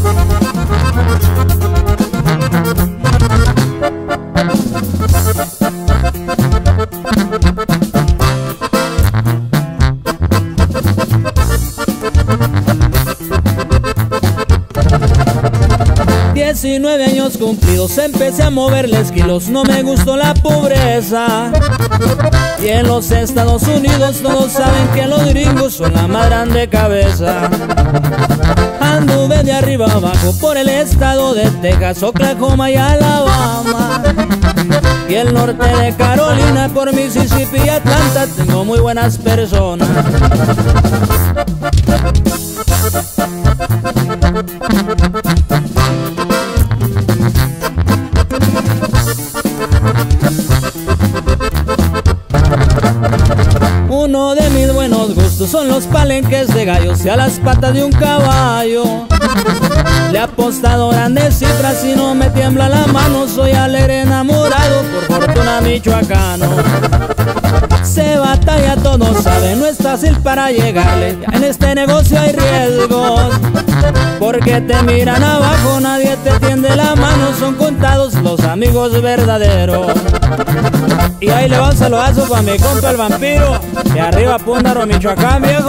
...19 años cumplidos, empecé a moverles kilos, no me gustó la pobreza. Y en los Estados Unidos todos saben que los gringos son la más grande cabeza. Anduve de arriba abajo por el estado de Texas, Oklahoma y Alabama. Y el norte de Carolina, por Mississippi y Atlanta, tengo muy buenas personas. Uno de mis buenos gustos son los palenques de gallos y a las patas de un caballo. Le he apostado grandes cifras y no me tiembla la mano. Soy alegre enamorado, por fortuna michoacano. Se batalla, todos saben, no es fácil para llegarle. En este negocio hay riesgos, porque te miran abajo, nadie te tiende la mano. Son contados los amigos verdaderos. Y ahí le va un saludazo pa' mi compa el vampiro, de arriba Púndaro, Michoacán, viejo.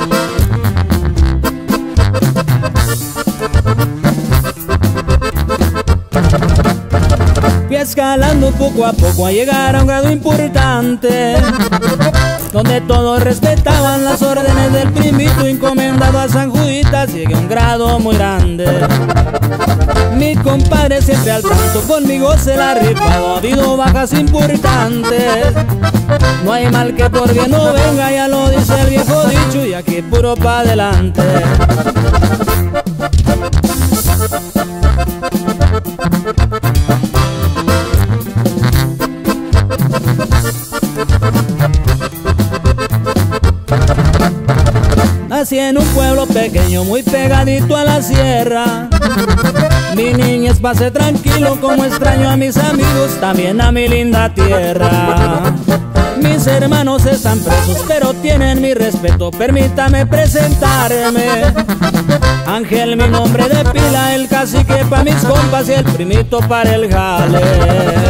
Fui escalando poco a poco a llegar a un grado importante, donde todos respetaban las órdenes del primito encomendado a San Juditas. Llegué a un grado muy grande. Mi compadre siempre al tanto, conmigo se la ha rifado. Ha habido bajas importantes, no hay mal que por bien no venga, ya lo dice el viejo dicho, y aquí puro pa' adelante. Nací en un pueblo pequeño muy pegadito a la sierra. Mi niñez pasé tranquilo, como extraño a mis amigos, también a mi linda tierra. Mis hermanos están presos, pero tienen mi respeto, permítame presentarme. Ángel, mi nombre de pila, el cacique pa' mis compas y el primito para el jale.